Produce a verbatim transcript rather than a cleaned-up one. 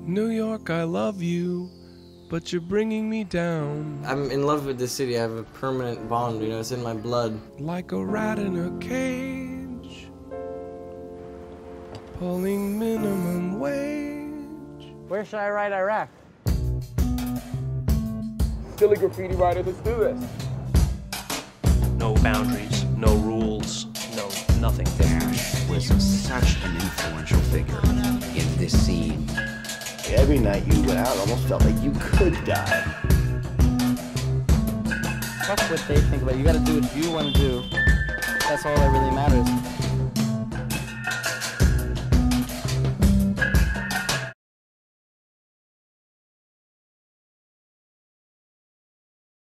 New York, I love you, but you're bringing me down. I'm in love with this city. I have a permanent bond, you know, it's in my blood. Like a rat in a cage, pulling minimum wage. Where should I write Iraq? Silly graffiti writers, let's do this. No boundaries, no rules, no nothing. Dash was such an influential figure in this scene. Every night you went out, almost felt like you could die. Fuck what they think about it. You gotta do what you want to do. That's all that really matters.